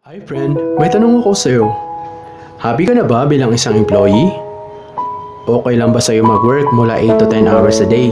Hi friend, may tanong ako sa'yo. Happy ka na ba bilang isang employee? Okay lang ba sa'yo mag-work mula 8 to 10 hours a day?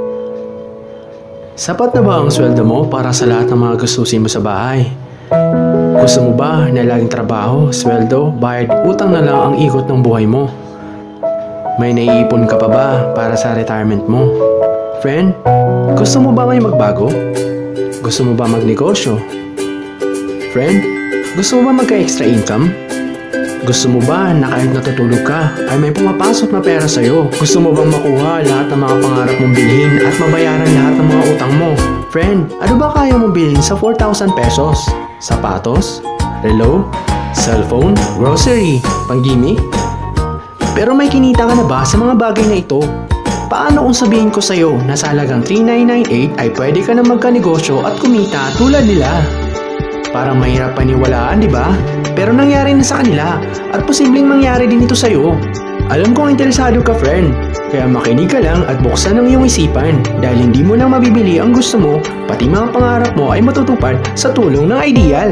Sapat na ba ang sweldo mo para sa lahat ng mga gastusin mo sa bahay? Gusto mo ba na laging trabaho, sweldo, bayad, utang na lang ang ikot ng buhay mo? May naiipon ka pa ba para sa retirement mo? Friend, gusto mo ba may magbago? Gusto mo ba magnegosyo? Friend, gusto mo ba magka-extra income? Gusto mo ba na kahit natutulog ka ay may pumapasok na pera sa'yo? Gusto mo bang makuha lahat ng mga pangarap mong bilhin at mabayaran lahat ng mga utang mo? Friend, ano ba kaya mong bilhin sa 4,000 pesos? Sapatos? Relo? Cellphone? Grocery? Panggimik? Pero may kinita ka na ba sa mga bagay na ito? Paano kung sabihin ko sa'yo na sa halagang 3,998 ay pwede ka na magkanegosyo at kumita tulad nila? Parang mahirap paniwalaan, di ba? Pero nangyari na sa kanila at posibleng mangyari din ito sa'yo. Alam kong interesado ka, friend. Kaya makinig ka lang at buksan ang iyong isipan dahil hindi mo lang mabibili ang gusto mo, pati mga pangarap mo ay matutupad sa tulong ng Ideal.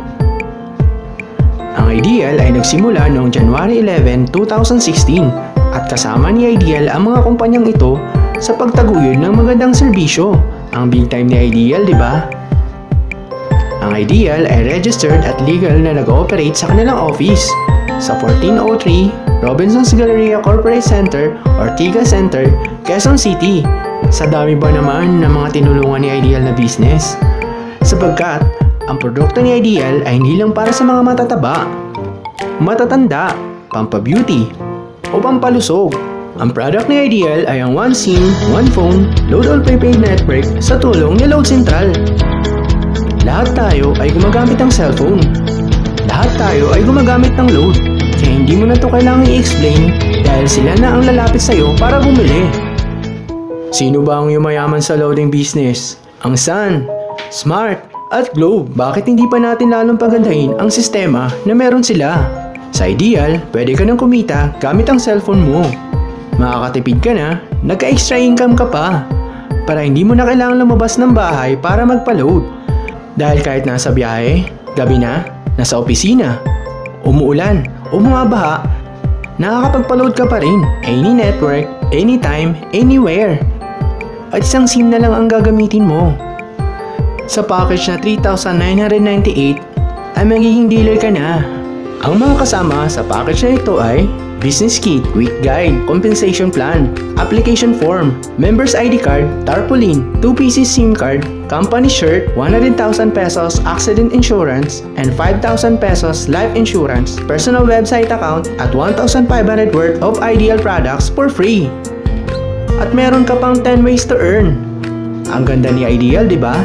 Ang Ideal ay nagsimula noong January 11, 2016 at kasama ni Ideal ang mga kumpanyang ito sa pagtaguyod ng magandang serbisyo. Ang big time ni Ideal, di ba? Ang Ideal ay registered at legal na nag-ooperate sa kanilang office sa 1403 Robinsons Galleria Corporate Center, Ortigas Center, Quezon City. Sa dami ba naman ng mga tinulungan ni Ideal na business? Sapagkat ang produkto ni Ideal ay hindi lang para sa mga matataba, matatanda, pampabeauty, o pampalusog. Ang product ni Ideal ay ang One SIM, One Phone, Load All Prepaid Network sa tulong ni Load Central. Lahat tayo ay gumagamit ng cellphone. Lahat tayo ay gumagamit ng load. Kaya hindi mo na ito kailangang i-explain dahil sila na ang lalapit sa'yo para bumili. Sino ba ang yumayaman sa loading business? Ang Sun, Smart, at Globe. Bakit hindi pa natin lalong pagandahin ang sistema na meron sila? Sa Ideal, pwede ka nang kumita gamit ang cellphone mo. Makakatipid ka na, nagka-extra income ka pa. Para hindi mo na kailangang lumabas ng bahay para magpa-load. Dahil kahit nasa biyahe, gabi na, nasa opisina, umuulan, o bumabaha, nakakapagpa-load ka pa rin. Any network, anytime, anywhere. At isang SIM na lang ang gagamitin mo. Sa package na 3,998 ay magiging dealer ka na. Ang mga kasama sa package na ito ay Business Kit, Quick Guide, Compensation Plan, Application Form, Members ID Card, Tarpaulin, 2 pieces SIM Card, Company Shirt, 100,000 pesos Accident Insurance, and 5,000 pesos Life Insurance, Personal Website Account, at 1,500 worth of Ideal products for free. At meron ka pang 10 ways to earn. Ang ganda ni Ideal, di ba?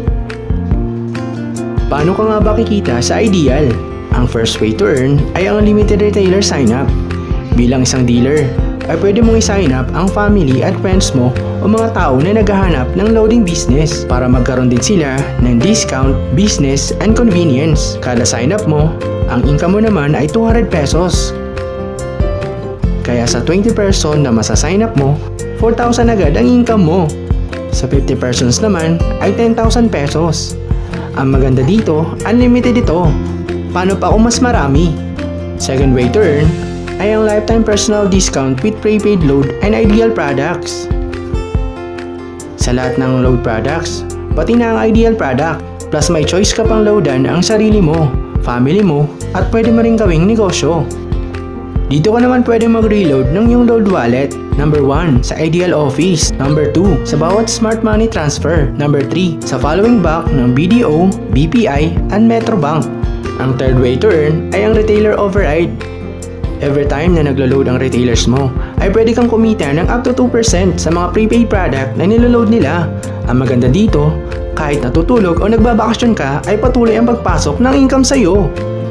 Paano ka nga ba kikita sa Ideal? Ang first way to earn ay ang limited retailer sign-up. Bilang isang dealer, ay pwede mong i-sign up ang family at friends mo o mga tao na naghahanap ng loading business para magkaroon din sila ng discount, business, and convenience. Kada sign up mo, ang income mo naman ay 200 pesos. Kaya sa 20 person na masa-sign up mo, 4,000 agad ang income mo. Sa 50 persons naman ay 10,000 pesos. Ang maganda dito, unlimited ito. Paano pa kung mas marami? Second way to earn ay ang lifetime personal discount with prepaid load and Ideal products. Sa lahat ng load products, pati na ang Ideal product, plus may choice ka pang loadan ang sarili mo, family mo, at pwede mo rin gawing negosyo. Dito ka naman pwede mag-reload ng iyong load wallet. Number 1, sa Ideal Office. Number 2, sa bawat smart money transfer. Number 3, sa following bank ng BDO, BPI, and Metrobank. Ang third way to earn ay ang retailer override. Every time na naglo-load ang retailers mo, ay pwede kang kumita ng up to 2% sa mga prepaid product na niloload nila. Ang maganda dito, kahit natutulog o nagbabakasyon ka, ay patuloy ang pagpasok ng income sa'yo.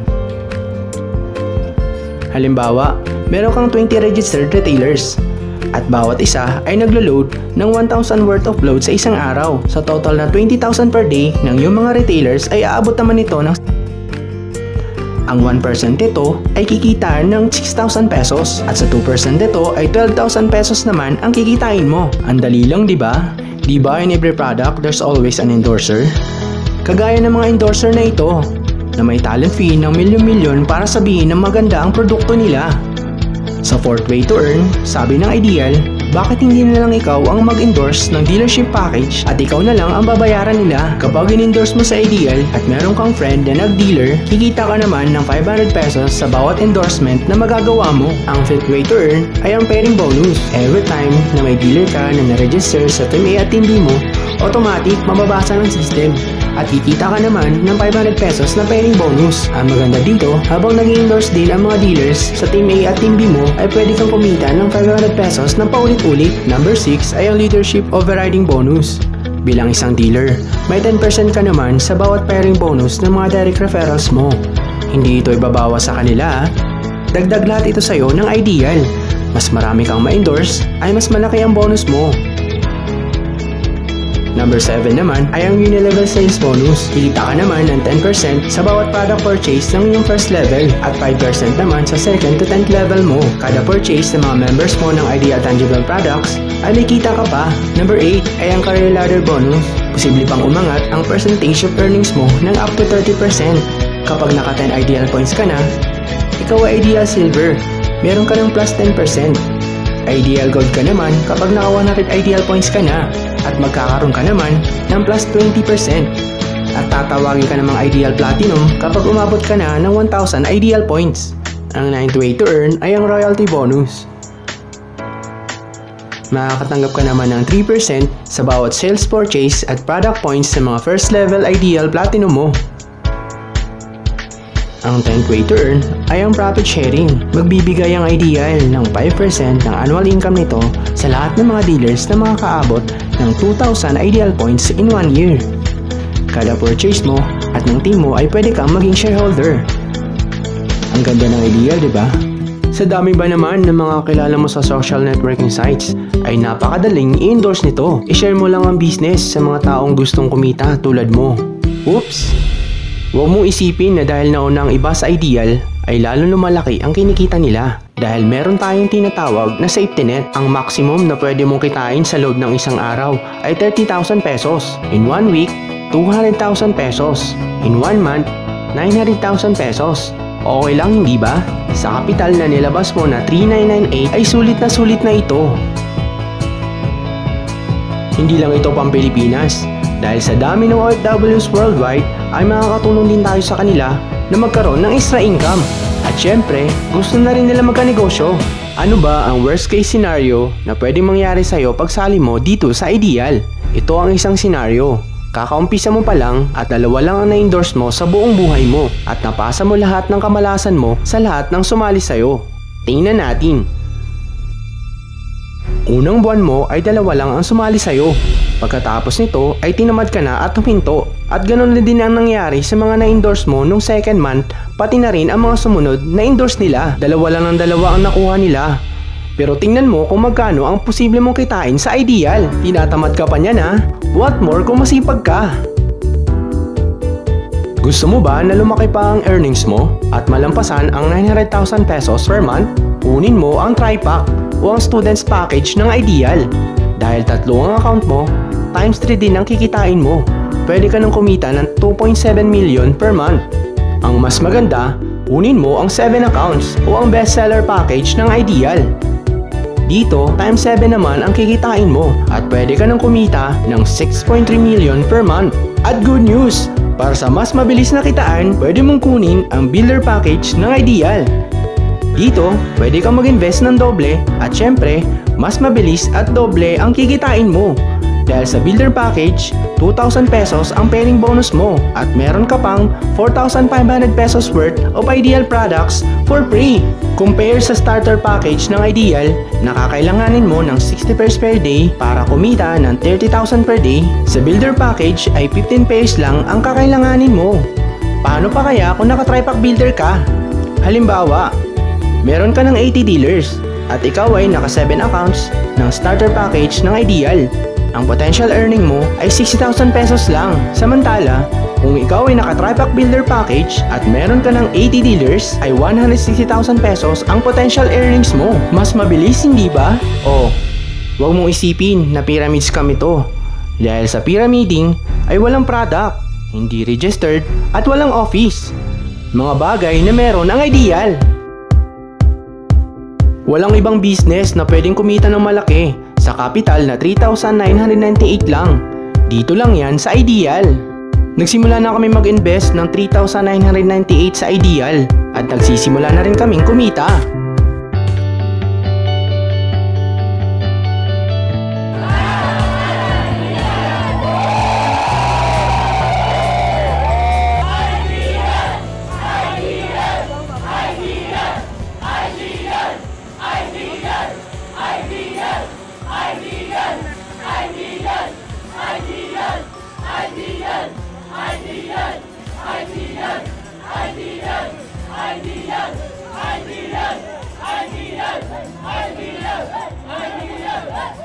Halimbawa, meron kang 20 registered retailers at bawat isa ay naglo-load ng 1,000 worth of load sa isang araw. Sa total na 20,000 per day ng iyong mga retailers ay aabot naman ito ng ang 1% nito ay kikitain ng 6,000 pesos at sa 2% nito ay 12,000 pesos naman ang kikitain mo. Ang dali lang, di ba? Di ba in every product there's always an endorser? Kagaya ng mga endorser na ito, na may talent fee ng milyon-milyon para sabihin na maganda ang produkto nila. Sa fourth way to earn, sabi ng Ideal, bakit hindi na lang ikaw ang mag-endorse ng dealership package at ikaw na lang ang babayaran nila? Kapag in-endorse mo sa Ideal at meron kang friend na nag-dealer, kikita ka naman ng 500 pesos sa bawat endorsement na magagawa mo. Ang fifth way to earn ay ang pairing bonus. Every time na may dealer ka na na-register sa Team A at Team B mo, automatic mababasa ng system at kikita ka naman ng 500 pesos na pairing bonus. Ang maganda dito, habang nag-endorse din ang mga dealers sa Team A at Team B mo, ay pwede kang kumita ng 500 pesos na paulit-ulit. Number 6 ay ang leadership overriding bonus. Bilang isang dealer, may 10% ka naman sa bawat pairing bonus ng mga direct referrals mo. Hindi ito ibabawas sa kanila. Dagdag lahat ito sa'yo ng Ideal. Mas marami kang ma-endorse, ay mas malaki ang bonus mo. Number 7 naman ay ang unilevel sales bonus. Kikita ka naman ng 10% sa bawat product purchase ng iyong first level at 5% naman sa second to 10th level mo. Kada purchase ng mga members mo ng Ideal Tangible Products ay may kita ka pa. Number 8 ay ang career ladder bonus. Posible pang umangat ang percentage of earnings mo ng up to 30%. Kapag naka 10 Ideal points ka na, ikaw ay Ideal Silver. Meron ka ng plus 10%. Ideal Gold ka naman kapag naka 100 Ideal points ka na. At magkakaroon ka naman ng plus 20%. At tatawagin ka namang Ideal Platinum kapag umabot ka na ng 1,000 Ideal points. Ang 9th way to earn ay ang royalty bonus. Makakatanggap ka naman ng 3% sa bawat sales purchase at product points sa mga first level Ideal Platinum mo. Ang 10th way to earn ay ang profit sharing. Magbibigay ang Ideal ng 5% ng annual income nito sa lahat ng mga dealers na makakaabot ng 2,000 Ideal points in 1 year. Kada purchase mo at ng team mo ay pwede kang maging shareholder. Ang ganda ng Ideal, di ba? Sa dami ba naman ng mga kilala mo sa social networking sites, ay napakadaling i-endorse nito. I-share mo lang ang business sa mga taong gustong kumita tulad mo. Oops! Huwag mong isipin na dahil nauna ang iba sa Ideal, ay lalo lumalaki ang kinikita nila. Dahil meron tayong tinatawag na safety net. Ang maximum na pwede mong kitain sa loob ng isang araw ay 30,000 pesos. In 1 week, 200,000 pesos. In 1 month, 900,000 pesos. Okay lang, hindi ba? Sa kapital na nilabas mo na 3,998 ay sulit na ito. Hindi lang ito pang Pilipinas. Dahil sa dami ng OFWs worldwide, ay makakatulong din tayo sa kanila na magkaroon ng extra income. At syempre, gusto na rin nila magkanegosyo. Ano ba ang worst case scenario na pwedeng mangyari sa'yo pag sali mo dito sa Ideal? Ito ang isang scenario. Kakaumpisa mo pa lang at 2 lang ang na-endorse mo sa buong buhay mo at napasa mo lahat ng kamalasan mo sa lahat ng sumali sa'yo. Tingnan natin. Unang buwan mo ay 2 lang ang sumali sa'yo. Pagkatapos nito ay tinamad ka na at huminto. At ganoon na din ang nangyari sa mga na-endorse mo nung second month, pati na rin ang mga sumunod na endorse nila. 2 lang ang nakuha nila. Pero tingnan mo kung magkano ang posible mong kitain sa Ideal. Tinatamad ka pa niyan ha? What more kung masipag ka? Gusto mo ba na lumaki pa ang earnings mo at malampasan ang 900,000 pesos per month? Kunin mo ang TriPack o ang Students Package ng Ideal. Dahil 3 ang account mo, times 3 din ang kikitain mo. Pwede ka nang kumita ng 2.7 million per month. Ang mas maganda, kunin mo ang 7 accounts o ang bestseller package ng Ideal. Dito, times 7 naman ang kikitain mo at pwede ka nang kumita ng 6.3 million per month. At good news! Para sa mas mabilis na kitaan, pwede mong kunin ang builder package ng Ideal. Dito, pwede kang mag-invest ng doble at syempre, mas mabilis at doble ang kikitain mo. Dahil sa builder package, 2,000 pesos ang pairing bonus mo at meron ka pang 4,500 pesos worth of Ideal products for free. Compare sa starter package ng Ideal, nakakailanganin mo ng 60 pairs per day para kumita ng 30,000 per day. Sa builder package ay 15 pairs lang ang kakailanganin mo. Paano pa kaya kung naka-TriPack builder ka? Halimbawa, meron ka ng 80 dealers at ikaw ay naka 7 accounts ng starter package ng Ideal. Ang potential earning mo ay 60,000 pesos lang. Samantala, kung ikaw ay naka TriPack Builder Package at meron ka ng 80 dealers, ay 160,000 pesos ang potential earnings mo. Mas mabilis, hindi ba? O, huwag mong isipin na pyramid scam ito. Dahil sa pyramiding ay walang product, hindi registered at walang office. Mga bagay na meron ang Ideal. Walang ibang business na pwedeng kumita ng malaki sa capital na 3,998 lang. Dito lang yan sa Ideal. Nagsimula na kami mag-invest ng 3,998 sa Ideal at nagsisimula na rin kaming kumita. Ideal!